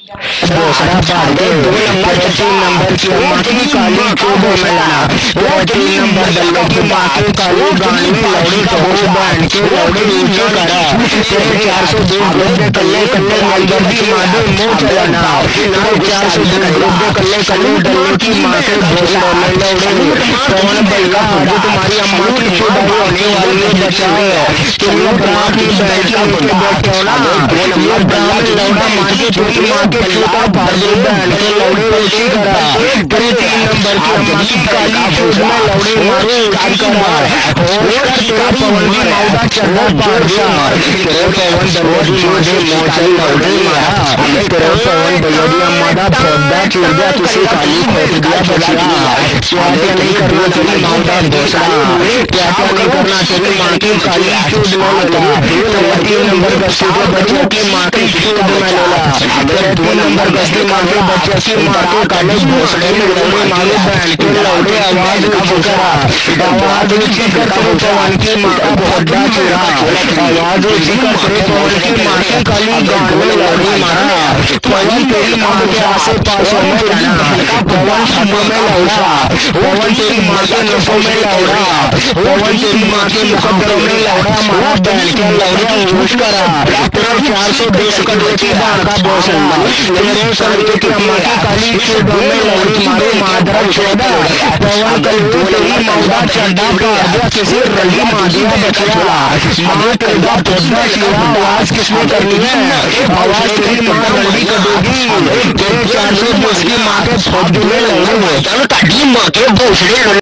दूसरा part 2 number 3 number की अम्मा की काली चूब में लाना। 3 नंबर दल्ले की माँ की काली गान में लौड़ी कहूँ बहन के लौड़ी ऊंची करा। तेरे 420 रुपये कल्ले कल्ले मलदर्दी माधे मुँह चलाना। तेरे 420 रुपये कल्ले कल्ले दल्ले की माँ के भोसड़ा में लौड़ी कौन भैया जो तुम्हारी अम्मा की चुदाई होने वाली है बचाओ। तुम लोग रात की बहन का के बैठे हो ना। ये ब्राह्मण लौड़ा मार के छोटी माँ के चूता पादे बहन के लौड़े ऊंची करा। तेरे 3 नंबर की अम्मा की काली चूत में लौड़े मारे ऊंची करा। होश कर तेरे पवन की मौदा चढ़ा पार दिया। तेरे पवन दरवाजी मारे मोचल लौड़े मारा। तेरे पवन दरवाजी अम्मा दा फोड़ा चूर दिया किसी काली खोट दिया बचिया। क्या क्या नहीं करना तेरी मौदा भोसड़ा। क्या क्या नहीं करना तेरी माँ की काली चूत में लगा। तेरे 3 नंबर गस्ती के बच्चे की माँ की चूत में लगा। तेरे 3 नंबर गस्ती माँ के बच्चे की माँ के काले भोसड़े में लौड़े मारे बहन के लौड़े आवाज ऊंची करा। आवाज ऊंची कर तेरे पवन की माँ का फोड़ा चूरा। आवाज ऊंची कर तेरे पवन की माँ की काली गान में लौड़े मारा। पवन तेरी माँ के आसे पासों में लड़ा। पवन छापों में लौड़ा। पवन तेरी माँ के नसों में लौड़ा। पवन तेरी माँ के मुकद्दरों में लौड़ा मारा बहन के लौड़ा ऊंच करा। तेरे 420 करोड़ की बाढ़ का बोझा। तेरे कलयुग की अम्मा की काली चूड़ों में लौड़ी मारे माधर चौदह। पवन कलयुग तेरी मौदा चढ़ा पार दिया किसी रली मादिया बचिया। माँ तेरा पोधा चीरा आवाज किसने करनी है। आवाज तेरी माँ रली कटोगी। तेरे 420 की माँ के फोड़ में लौड़े माँ के भोसड़े